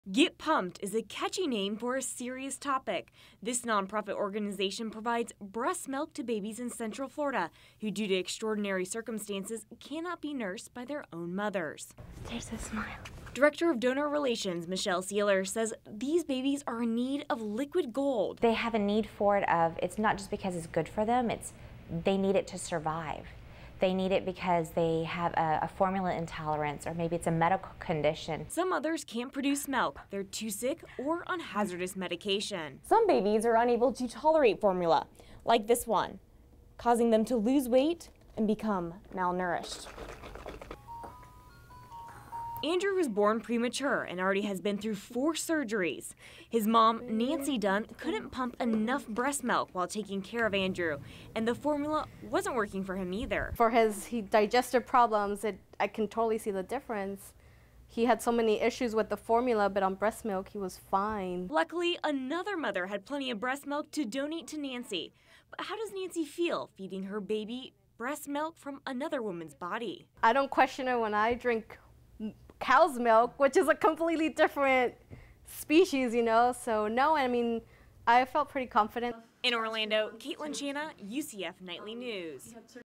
Get Pumped is a catchy name for a serious topic. This nonprofit organization provides breast milk to babies in Central Florida who, due to extraordinary circumstances, cannot be nursed by their own mothers. There's a smile. Director of Donor Relations, Michelle Sealer, says these babies are in need of liquid gold. They have a need for it it's not just because it's good for them, they need it to survive. They need it because they have a formula intolerance, or maybe it's a medical condition. Some mothers can't produce milk. They're too sick or on hazardous medication. Some babies are unable to tolerate formula, like this one, causing them to lose weight and become malnourished. Andrew was born premature and already has been through 4 surgeries. His mom, Nancy Dunn, couldn't pump enough breast milk while taking care of Andrew, and the formula wasn't working for him either. For his digestive problems, I can totally see the difference. He had so many issues with the formula, but on breast milk, he was fine. Luckily, another mother had plenty of breast milk to donate to Nancy. But how does Nancy feel feeding her baby breast milk from another woman's body? I don't question her when I drink cow's milk, which is a completely different species, so no, I mean, I felt pretty confident. In Orlando, Caitlin Shanna, UCF Nightly News.